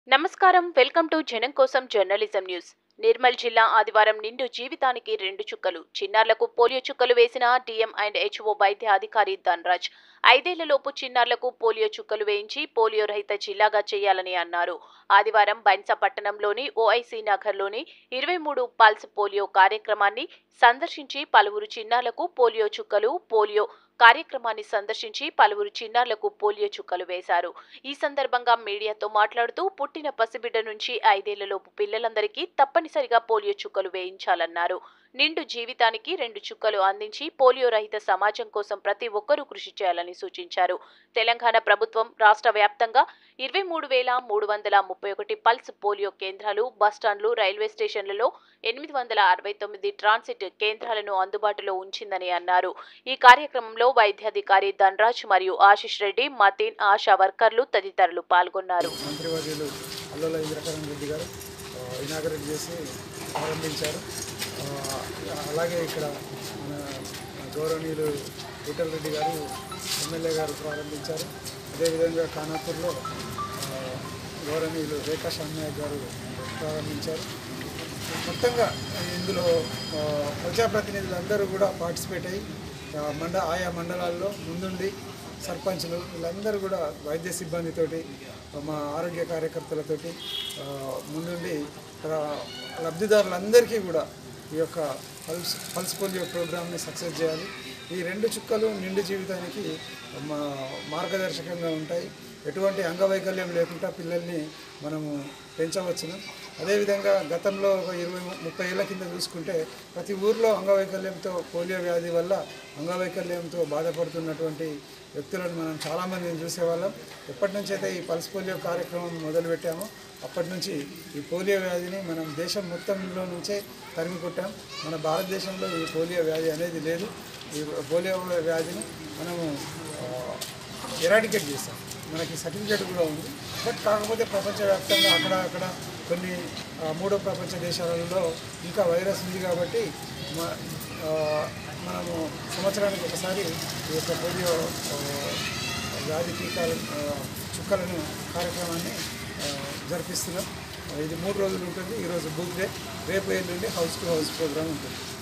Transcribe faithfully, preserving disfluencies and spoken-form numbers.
నమస్కారం welcome to జనం కోసం జర్నలిజం న్యూస్. నిర్మల్ జిల్లా ఆదివారం నిండు జీవితానికి రెండు చుక్కలు. చిన్నారులకు పోలియో చుక్కలు వేసిన డిఎం అండ్ హెచ్ఓ వైద్య అధికారి ధనరాజ్. ఐదేళ్లలోపు చిన్నారులకు పోలియో చుక్కలు వేయించి పోలియో రహిత జిల్లాగా చేయాలని అన్నారు. ఆదివారం బైన్సా పట్టణంలోని ఓఐసీ నగర్లోని ఇరవై మూడు పల్స్ పోలియో కార్యక్రమాన్ని సందర్శించి పలువురు చిన్నారులకు పోలియో చుక్కలు పోలియో కార్యక్రమాన్ని సందర్శించి పలువురు చిన్నారులకు పోలియో చుక్కలు వేశారు. ఈ సందర్భంగా మీడియాతో మాట్లాడుతూ పుట్టిన పసిబిడ్డ నుంచి ఐదేళ్లలోపు పిల్లలందరికీ తప్పనిసరిగా పోలియో చుక్కలు వేయించాలన్నారు. నిండు జీవితానికి రెండు చుక్కలు అందించి పోలియో రహిత సమాజం కోసం ప్రతి ఒక్కరూ కృషి చేయాలని సూచించారు. తెలంగాణ ప్రభుత్వం రాష్ట్ర వ్యాప్తంగా ఇరవై మూడు వేల మూడు వందల ముప్పై ఒకటి పల్స్ పోలియో కేంద్రాలు, బస్టాండ్లు, రైల్వే స్టేషన్లలో ఎనిమిది వందల అరవై తొమ్మిది ట్రాన్సిట్ కేంద్రాలను అందుబాటులో ఉంచిందని అన్నారు. ఈ కార్యక్రమంలో వైద్యాధికారి ధనరాజ్ మరియు ఆశిష్ రెడ్డి, మతీన్, ఆశా వర్కర్లు తదితరులు పాల్గొన్నారు. మంత్రివర్యులు అల్లోల ఇంద్రకరణ్ రెడ్డి గారు ఇనాగరేట్ చేసి ప్రారంభించారు. అలాగే ఇక్కడ మన గౌరవనీయులు విఠల్ రెడ్డి గారు ఎమ్మెల్యే గారు ప్రారంభించారు. అదేవిధంగా ఖానాపూర్లో గౌరవనీయులు రేఖా షామ్నాయక్ గారు ప్రారంభించారు. మొత్తంగా ఇందులో ప్రజాప్రతినిధులందరూ కూడా పార్టిసిపేట్ అయ్యి మండ ఆయా మండలాల్లో ముందుండి సర్పంచ్లు వీళ్ళందరూ కూడా వైద్య సిబ్బందితోటి మా ఆరోగ్య కార్యకర్తలతోటి ముందుండి లబ్ధిదారులందరికీ కూడా ఈ యొక్క పల్స్ పల్స్ పోలియో ప్రోగ్రామ్ని సక్సెస్ చేయాలి. ఈ రెండు చుక్కలు నిండు జీవితానికి మా మార్గదర్శకంగా ఉంటాయి. ఎటువంటి అంగవైకల్యం లేకుండా పిల్లల్ని మనము పెంచవచ్చును. అదేవిధంగా గతంలో ఒక ఇరవై ముప్పై ఏళ్ళ కింద చూసుకుంటే ప్రతి ఊర్లో అంగవైకల్యంతో పోలియో వ్యాధి వల్ల అంగవైకల్యంతో బాధపడుతున్నటువంటి వ్యక్తులను మనం చాలామందిని చూసేవాళ్ళం. ఎప్పటి నుంచి అయితే ఈ పల్స్ పోలియో కార్యక్రమం మొదలుపెట్టామో అప్పటి నుంచి ఈ పోలియో వ్యాధిని మనం దేశం మొత్తంలో నుంచే తరిమి కొట్టాం. మన భారతదేశంలో ఈ పోలియో వ్యాధి అనేది లేదు. ఈ పోలియో వ్యాధిని మనము ఎరాడికేట్ చేస్తాం. మనకి సర్టిఫికేట్ కూడా ఉంది. బట్ కాకపోతే ప్రపంచవ్యాప్తంగా అక్కడ అక్కడ కొన్ని మూడో ప్రపంచ దేశాలలో ఇంకా వైరస్ ఉంది కాబట్టి మనము సంవత్సరానికి ఒకసారి ఈ యొక్క పోలియో వ్యాధి టీకాలు చుక్కలను కార్యక్రమాన్ని జరిపిస్తున్నాం. ఇది మూడు రోజులు ఉంటుంది. ఈరోజు బూత్ డే, రేపు ఎల్లుండి హౌస్ టు హౌస్ ప్రోగ్రామ్ ఉంటుంది.